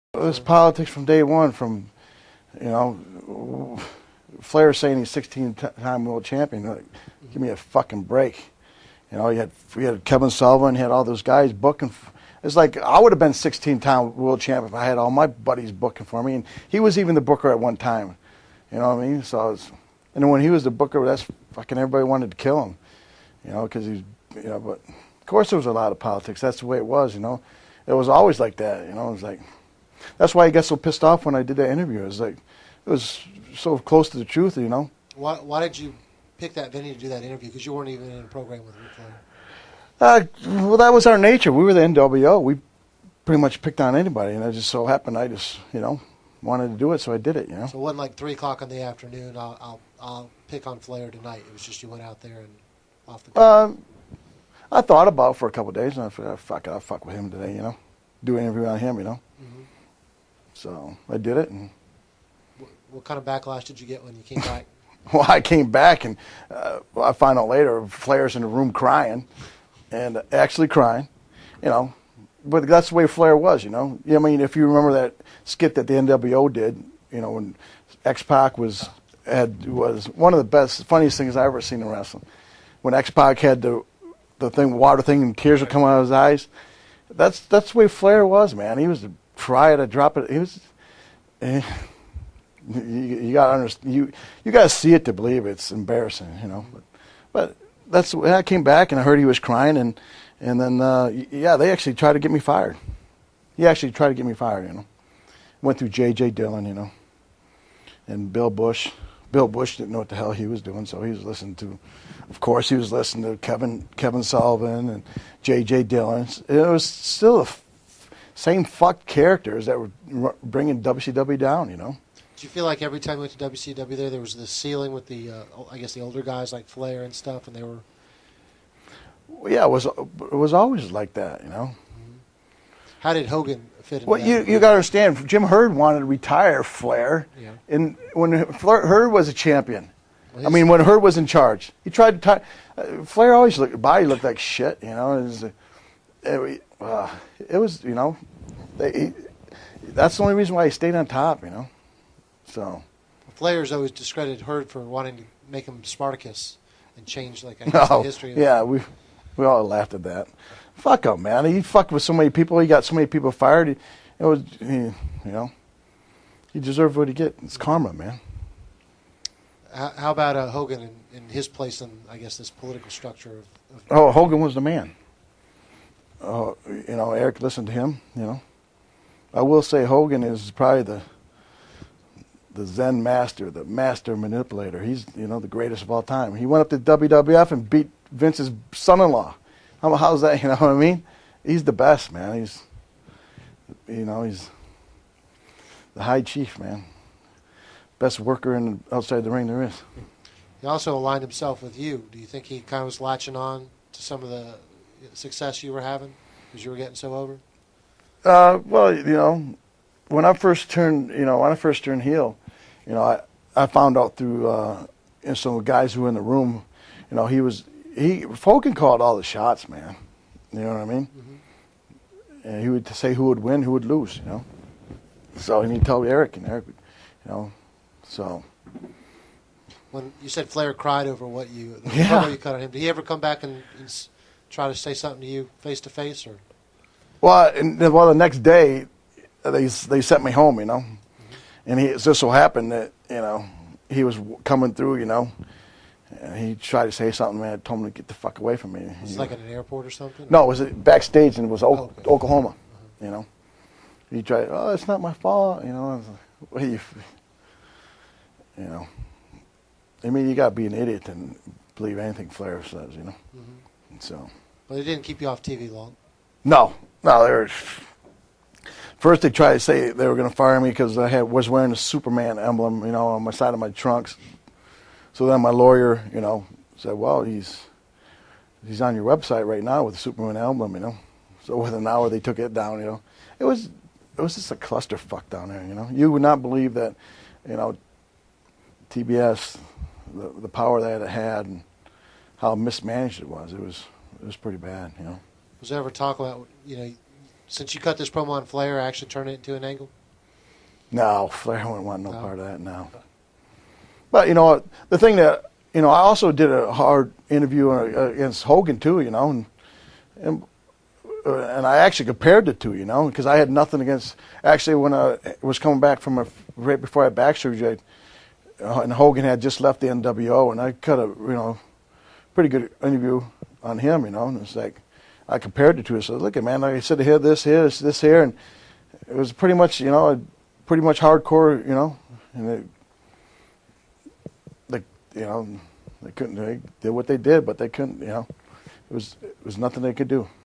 It was politics from day one. From Flair saying he's 16-time world champion. Like, give me a fucking break. We had Kevin Sullivan, he had all those guys booking. It's like I would have been 16-time world champion if I had all my buddies booking for me. And he was even the booker at one time. You know what I mean? So and when he was the booker, that's fucking everybody wanted to kill him. Because he's, but of course there was a lot of politics. That's the way it was. It was always like that. It was like, that's why I got so pissed off when I did that interview. It was like, it was so close to the truth. Why did you pick that venue to do that interview? Because you weren't even in a program with Ric Flair. Well, that was our nature. We were the NWO. We pretty much picked on anybody, and it just so happened I just, wanted to do it, so I did it. So it wasn't like 3 o'clock in the afternoon. I'll pick on Flair tonight. It was just you went out there and off the cuff. I thought about it for a couple of days, and I thought, fuck it, I'll fuck with him today. Do an interview on him. Mm-hmm. So I did it. And what kind of backlash did you get when you came back? Well, I came back, and I found out later Flair's in the room crying, and actually crying, But that's the way Flair was, I mean, if you remember that skit that the NWO did, when X-Pac was one of the best, funniest things I've ever seen in wrestling. When X-Pac had the water thing, and tears would come out of his eyes. That's the way Flair was, man. He was try to drop it. He was. You gotta understand. You gotta see it to believe it. It's embarrassing, But that's when I came back and I heard he was crying, and then they actually tried to get me fired. He actually tried to get me fired, Went through J.J. Dillon, and Bill Bush. Bill Bush didn't know what the hell he was doing, so he was listening to. Of course, he was listening to Kevin Sullivan and J.J. Dillon. It was still the same fucked characters that were bringing WCW down, Did you feel like every time you went to WCW there was this ceiling with the, I guess the older guys like Flair and stuff, and they were... Well, yeah, it was always like that, Mm-hmm. How did Hogan fit in? Well, you got to understand, Jim Herd wanted to retire Flair, and when Herd was a champion, when Herd was in charge, he tried to Flair always looked like shit, It was, that's the only reason why he stayed on top, So. Flair's always discredited Herd for wanting to make him Spartacus and change the history. Yeah, we all laughed at that. Fuck him, man. He fucked with so many people. He got so many people fired. He deserved what he get. It's karma, man. How about Hogan and his place in, I guess, this political structure of Hogan was the man. Eric listened to him. I will say Hogan is probably the Zen master, the master manipulator. He's the greatest of all time. He went up to WWF and beat Vince's son-in-law. How's that? You know what I mean? He's the best, man. He's the high chief, man. Best worker outside the ring there is. He also aligned himself with you. Do you think he kind of was latching on to some of the success you were having because you were getting so over? Well, when I first turned heel, I found out through some guys who were in the room, Hogan called all the shots, man. You know what I mean? Mm-hmm. And he would say who would win, who would lose, So he'd tell Eric, and Eric would, so. When you said Flair cried over the promo you cut on him, did he ever come back and try to say something to you face to face, or? Well, the next day, they sent me home, mm-hmm. And it just so happened that he was coming through, and he tried to say something, man. I told him to get the fuck away from me. It's like at an airport or something? No, it was backstage, and it was Oklahoma, He tried, it's not my fault, I was like, what are you, I mean, you got to be an idiot and believe anything Flair says, Mm-hmm. So. But it didn't keep you off TV long? No, first they tried to say they were going to fire me because I was wearing a Superman emblem, on my side of my trunks. So then my lawyer, said, well, he's on your website right now with the Superman emblem, So within an hour they took it down, It was just a clusterfuck down there, You would not believe that, TBS, the power that it had and how mismanaged it was. It was pretty bad, Was there ever talk about, since you cut this promo on Flair, actually turn it into an angle? No, Flair wouldn't want no part of that now. But the thing that I also did a hard interview against Hogan too, and I actually compared the two, because I had nothing against. Actually, when I was coming back from right before I had back surgery, and Hogan had just left the NWO, and I cut a pretty good interview on him, and it's like I compared the two. I said, look, man, like I said, here, this here, and it was pretty much, pretty much hardcore, and they couldn't. They did what they did, but they couldn't. It was nothing they could do.